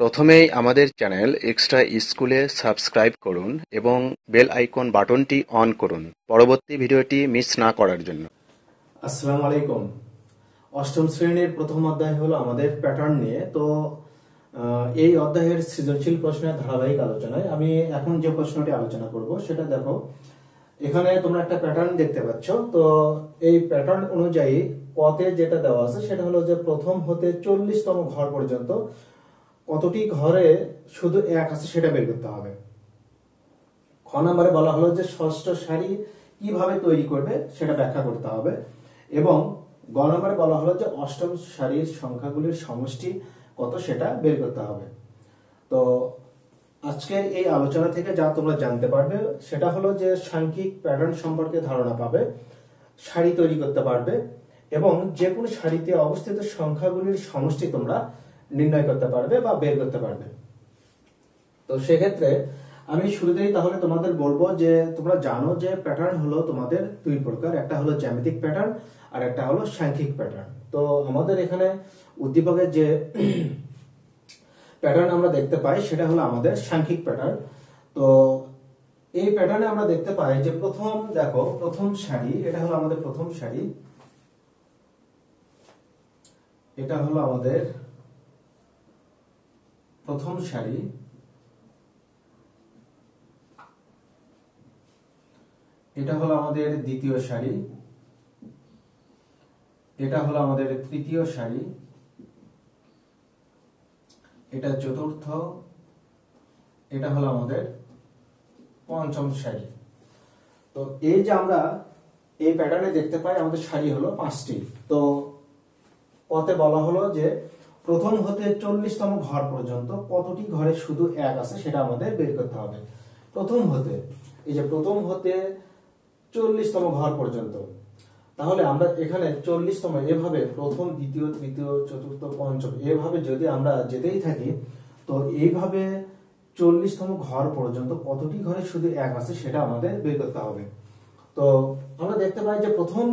প্রথমেই আমাদের channel extra স্কুলে সাবস্ক্রাইব করুন এবং বেল আইকন বাটনটি অন করুন পরবর্তী ভিডিওটি মিস না করার জন্য। আসসালামু আলাইকুম। অষ্টম শ্রেণীর প্রথম অধ্যায় হলো আমাদের প্যাটার্ন নিয়ে। তো এই অধ্যায়ের সৃজনশীল প্রশ্নের ধারাবাহিক আলোচনায় আমি এখন যে প্রশ্নটি আলোচনা করব সেটা দেখো, এখানে তোমরা একটা প্যাটার্ন দেখতে পাচ্ছ। তো এই প্যাটার্ন অনুযায়ী পথে যেটা দেওয়া আছে সেটা হলো যে প্রথম হতে 40তম ঘর পর্যন্ত কতটি ঘরে শুধু এক আছে সেটা বের করতে হবে। খ নম্বরে বলা হলো যে ষষ্ঠ সারি কিভাবে তৈরি করবে সেটা ব্যাখ্যা করতে হবে, এবং গ নম্বরে বলা হলো যে অষ্টম সারির সংখ্যাগুলির সমষ্টি কত সেটা বের করতে হবে। তো আজকের এই আলোচনা থেকে যা তোমরা জানতে পারবে সেটা হলো যে সাংখ্যিক প্যাটার্ন সম্পর্কে ধারণা পাবে, সারি তৈরি করতে পারবে, এবং যে কোনো সারিতে অবস্থিত সংখ্যাগুলির সমষ্টি তোমরা নির্ণয় করতে পারবে বা বের করতে পারবে। তো সেক্ষেত্রে আমি শুরুতেই তাহলে তোমাদের বলবো যে তোমরা জানো যে প্যাটার্ন হলো তোমাদের দুই প্রকার, একটা হলো জ্যামিতিক প্যাটার্ন আর একটা হলো সাংখ্যিক প্যাটার্ন। তো আমাদের এখানে উদ্দীপকের যে প্যাটার্ন আমরা দেখতে পাই সেটা হলো আমাদের সাংখ্যিক প্যাটার্ন। তো এই প্যাটার্নে আমরা দেখতে পাই যে প্রথম দেখো, প্রথম সারি, এটা হলো আমাদের প্রথম সারি, এটা হলো আমাদের প্রথম সারি, এটা হলো আমাদের দ্বিতীয় সারি, এটা হলো আমাদের তৃতীয় সারি, এটা চতুর্থ, এটা হলো আমাদের পঞ্চম সারি। তো এই যে আমরা এই প্যাটার্নে দেখতে পাই আমাদের সারি হলো 5টি। তো পথে বলা হলো যে প্রথম হতে 40তম ঘর পর্যন্ত কতটি ঘরে শুধু এক আছে সেটা আমাদের বের করতে হবে। প্রথম হতে, এই যে প্রথম হতে 40তম ঘর পর্যন্ত, তাহলে আমরা এখানে 40তম এভাবে প্রথম, দ্বিতীয়, তৃতীয়, চতুর্থ, পঞ্চম এভাবে যদি আমরা যেতেই থাকি, তো এইভাবে 40তম ঘর পর্যন্ত কতটি ঘরে শুধু এক আছে সেটা আমাদের বের করতে হবে। তো আমরা দেখতে পাই যে প্রথম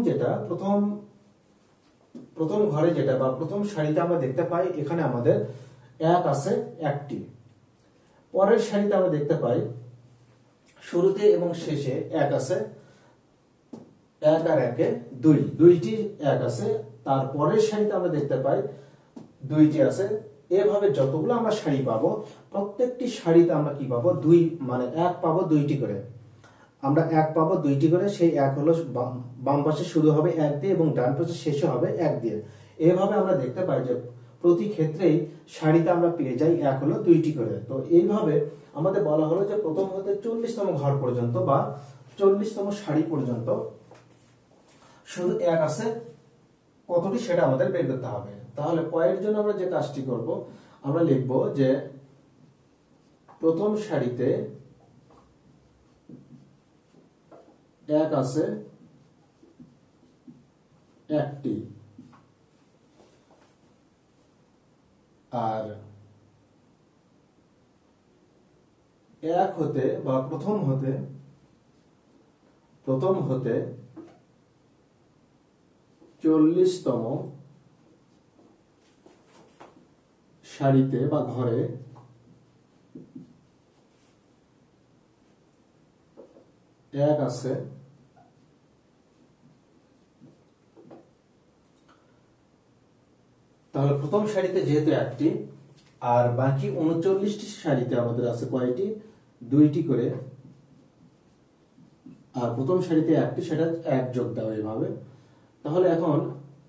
ঘরে যেটা বা প্রথম সারিতে আমরা দেখতে পাই এখানে আমাদের এক আছে একটি। পরের সারিতে আমরা দেখতে পাই শুরুতে এবং শেষে এক আছে, এক আর একে দুইটি এক আছে। তারপরের সারিতে আমরা দেখতে পাই দুইটি আছে। এভাবে যতগুলো আমরা সারি পাবো প্রত্যেকটি সারিতে আমরা কি পাবো, দুই, মানে এক পাবো দুইটি করে। আমরা এক পাবো দুইটি করে, সেই এক হলো বাম পাশে শুরু হবে এক দিয়ে এবং ডান পাশে শেষে হবে এক দিয়ে। এভাবে আমরা দেখতে পাই যে প্রতি ক্ষেত্রেই সারিতে আমরা পেয়ে যাই এক হলো দুইটি করে। তো এইভাবে আমাদের বলা হলো যে প্রথম হতে 40তম ঘর পর্যন্ত বা 40তম সারি পর্যন্ত শুধু এক আছে কতটি সেটা আমাদের বের করতে হবে। তাহলে কয়ের জন্য আমরা যে কাজটি করব, আমরা লিখব যে প্রথম সারিতে এক আছে একটি, আর এক হতে বা প্রথম হতে 40তম সারিতে বা ঘরে এক আছে তাহলে প্রথম সারিতে যেহেতু একটি, আর বাকি 39টি সারিতে আমাদের আছে কয়টি, দুইটি করে, আর প্রথম সারিতে একটি, সেটা এক যোগ দেওয়া এভাবে। তাহলে এখন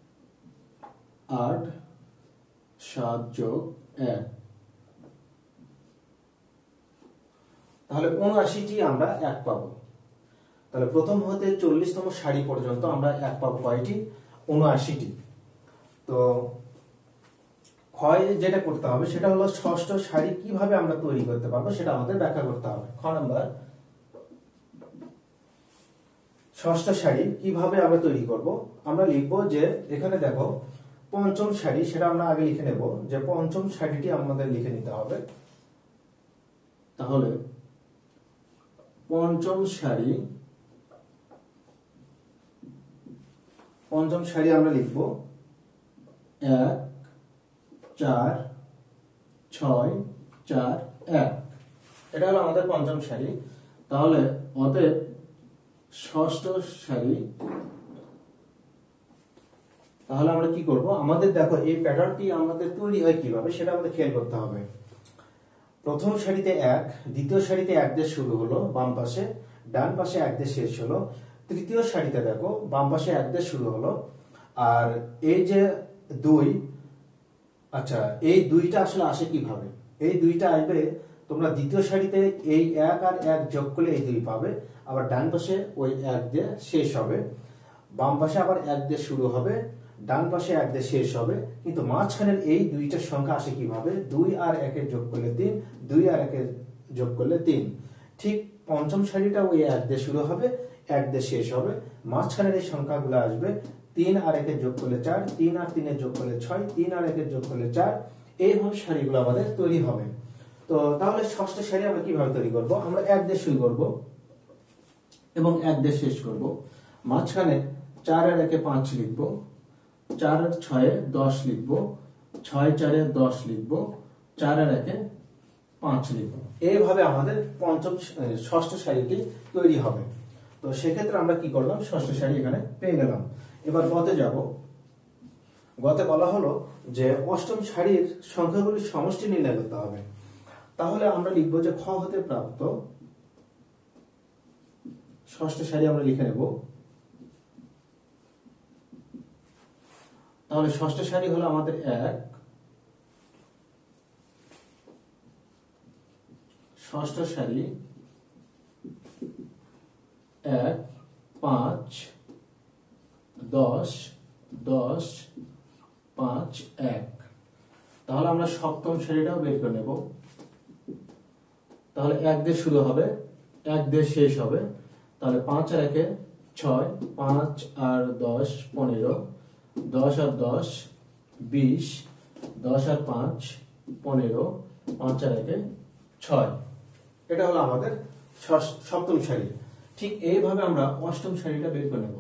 8 7 যোগ 1, তাহলে 79টি আমরা এক পাবো। তাহলে প্রথম হতে 40তম সারি পর্যন্ত আমরা এক পাবো কয়টি, 79টি। তো ক্ষয় যেটা করতে হবে সেটা হলো ষষ্ঠ সারি কিভাবে আমরা তৈরি করতে পারবো সেটা আমাদের ব্যাখ্যা করতে হবে। খ নাম্বার, ষষ্ঠ সারি কিভাবে আমরা তৈরি করব, আমরা লিখবো যে এখানে দেখো পঞ্চম সারি, সেটা আমরা আগে লিখে নেব যে পঞ্চম সারিটি আমাদের লিখে নিতে হবে। তাহলে পঞ্চম সারি আমরা লিখব 1 4 6 4 1। এটা হলো আমাদের পঞ্চম সারি। তাহলে অতএব ষষ্ঠ সারি, তাহলে আমরা কি করব, আমাদের দেখো এই প্যাটার্নটি আমাদের তৈরি হয় কিভাবে সেটা আমাদের খেয়াল করতে হবে। প্রথম সারিতে 1, দ্বিতীয় সারিতে 1 দিয়ে শুরু হলো বাম পাশে, ডান পাশে 1 দিয়ে শেষ হলো। তৃতীয় সারিতে দেখো বাম পাশে 1 দিয়ে শুরু হলো, আর এই যে 2, আচ্ছা এই 2টা আসলে আসে কিভাবে? এই 2টা আসবে তোমরা দ্বিতীয় সারিতে এই 1 আর 1 যোগ করলে এই 2 পাবে, আবার ডান পাশে ওই 1 দিয়ে শেষ হবে, বাম পাশে আবার 1 দিয়ে শুরু হবে, ডান পাশে 1 দিয়ে শেষ হবে। কিন্তু মাঝখানের এই 2টার সংখ্যা আসে কিভাবে? 2 আর 1 এর যোগ করলে 3, 2 আর 1 এর যোগ করলে 3। ঠিক পঞ্চম সারিটা ওই 1 দিয়ে শুরু হবে, 1 দিয়ে শেষ হবে, মাঝখানের এই সংখ্যাগুলো আসবে 3 আর 1 এর যোগ করলে 4, 3 আর 3 এর যোগ করলে 6, 3 আর 1 এর যোগ করলে 4। এইভাবে সারিগুলো আমাদের তৈরি হবে। তো তাহলে ষষ্ঠ সারি আমরা কিভাবে তৈরি করব? আমরা 1 দিয়ে শুরু করব এবং 1 দিয়ে শেষ করব, মাঝখানে 4 আর 1 এ 5 লিখব, 4 আর 6 এ 10 লিখব, 6 4 এ 10 লিখব, 4 আর 1 এ 5 লিখব। এইভাবে আমাদের ষষ্ঠ সারিটি তৈরি হবে। তো সেক্ষেত্রে আমরা কি করলাম, ষষ্ঠ সারি এখানে পেয়ে গেলাম। এবার গতে যাব। গতে বলা হলো যে অষ্টম সারির সংখ্যাগুলির সমষ্টি নির্ণয় করতে হবে। তাহলে আমরা লিখব যে খ হতে প্রাপ্ত, ষষ্ঠ সারি আমরা লিখে নেব। তাহলে ষষ্ঠ সারি হলো আমাদের 1, ষষ্ঠ সারি 1 5 10 10 5 1। তাহলে আমরা সপ্তম সারিটাও বের করে নেব। তাহলে 1 দিয়ে শুরু হবে, 1 দিয়ে শেষ হবে। তাহলে 5 আর 1 এ 6, 5 আর 10 15, 10 আর 10 20, 10 আর 5 15, 5 আর 1 এ 6। এটা হলো আমাদের সপ্তম সারি। ঠিক এইভাবে আমরা অষ্টম সারিটা বের করে নেব।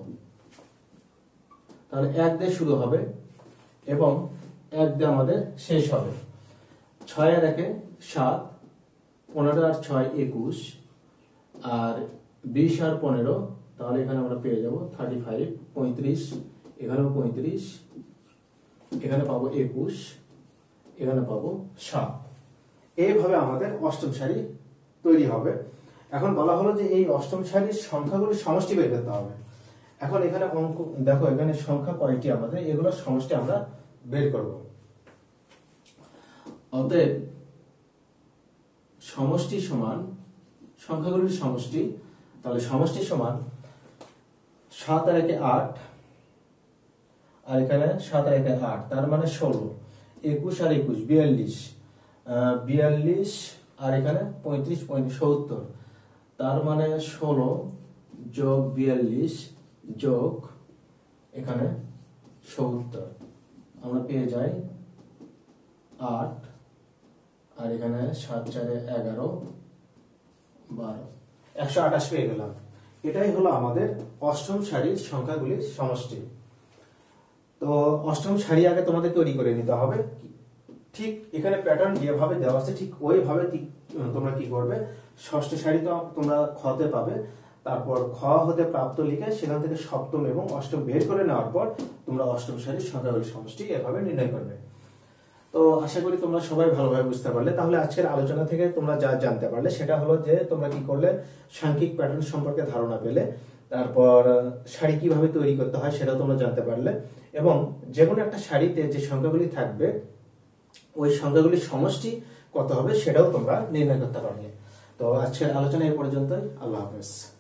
তাহলে 1 দিয়ে শুরু হবে এবং 1 দিয়ে আমাদের শেষ হবে। 6 আর 1 এ 7, 15 আর 6 21, আর 20 আর 15, তাহলে এখানে আমরা পেয়ে যাব 35, 35, এখানেও 35, এখানে পাবো 21, এখানে পাবো 7। এইভাবে আমাদের অষ্টম সারি তৈরি হবে। এখন বলা হলো যে এই অষ্টম সারির সংখ্যাগুলির সমষ্টি বের করতে হবে। এখন এখানে অঙ্ক দেখো, এখানে সংখ্যা কয়টি আমাদের, এগুলোর সমষ্টি আমরা বের করব। অতএব সমষ্টি সমান সংখ্যাগুলির সমষ্টি, তাহলে সমষ্টি সমান 7 আর 1 এ 8, আর এখানে 7 আর 1 এ 8, তার মানে 16, 21 আর 21 42, 42 আর এখানে 35 35 70, তার মানে 16 যোগ 42 যোগ এখানে 70, আমরা পেয়ে যাই 8, আর এখানে 7 4 এ 11 12, 128 পেয়ে গেলাম। এটাই হলো আমাদের অষ্টম সারির সংখ্যাগুলির সমষ্টি। তো অষ্টম সারি আগে তোমাদের তৈরি করে নিতে হবে। ঠিক এখানে প্যাটার্ন যেভাবে দেওয়া আছে ঠিক ওইভাবে তোমরা কি করবে, ষষ্ঠ সারি তো তোমরা খতে পাবে, তারপর খ হতে প্রাপ্ত লিখে সেখান থেকে সপ্তম এবং অষ্টম বের করে নেওয়ার পর তোমরা অষ্টম সারির সংখ্যাগুলির সমষ্টি এভাবে নির্ণয় করবে। তো আশা করি তোমরা সবাই ভালোভাবে বুঝতে পারলে। তাহলে আজকের আলোচনা থেকে তোমরা যা জানতে পারলে সেটা হলো যে তোমরা কি করলে, সাংখ্যিক প্যাটার্ন সম্পর্কে ধারণা পেলে, তারপর শাড়ি কিভাবে তৈরি করতে হয় সেটাও তোমরা জানতে পারলে, এবং যে কোনো একটা শাড়িতে যে সংখ্যাগুলি থাকবে ওই সংখ্যাগুলির সমষ্টি কত হবে সেটাও তোমরা নির্ণয় করতে পারলে। তো আজকের আলোচনা এই পর্যন্তই। আল্লাহ হাফেজ।